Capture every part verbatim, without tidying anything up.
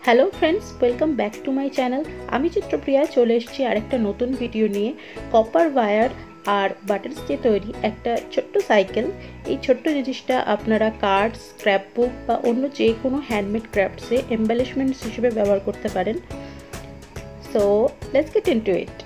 Hello friends, welcome back to my channel. आमी चित्रप्रिया चले एसेछि आरेकटा नतून भिडियो निये। कपार वायर और बाटन्स दिये तैरी एकटा छोट्ट साइकेल। এই ছোট্ট জিনিসটা আপনারা কার্ড, স্ক্র্যাপ বুক বা অন্য যে কোনো হ্যান্ডমেড ক্রাফটসে এমবেলিশমেন্টস হিসেবে ব্যবহার করতে পারেন। So let's get into it.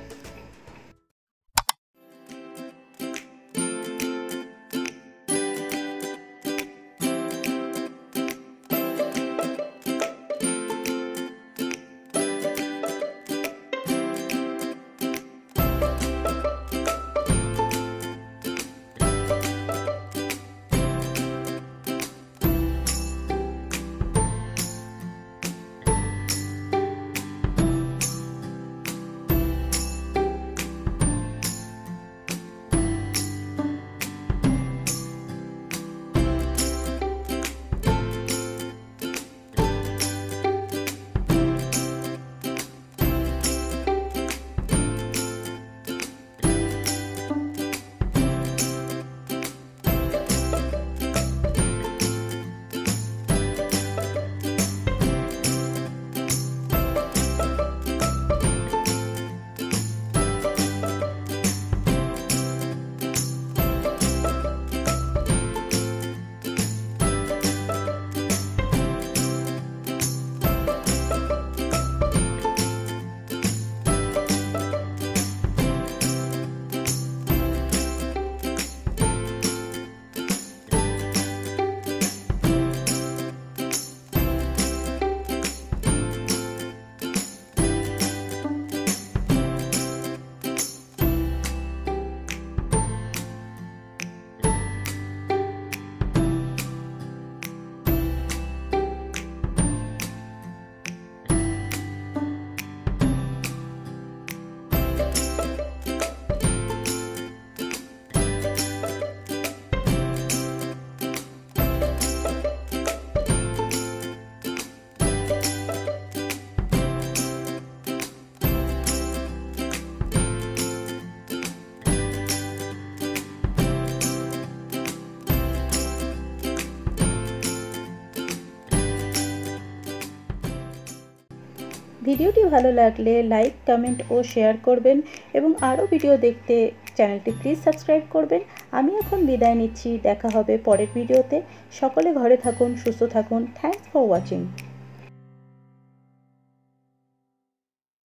ভিডিওটি ভালো লাগলে লাইক, কমেন্ট ও শেয়ার করবেন এবং আরও ভিডিও দেখতে চ্যানেলটি প্লিজ সাবস্ক্রাইব করবেন। আমি এখন বিদায় নিচ্ছি, দেখা হবে পরের ভিডিওতে। সকলে ঘরে থাকুন, সুস্থ থাকুন। Thanks for watching.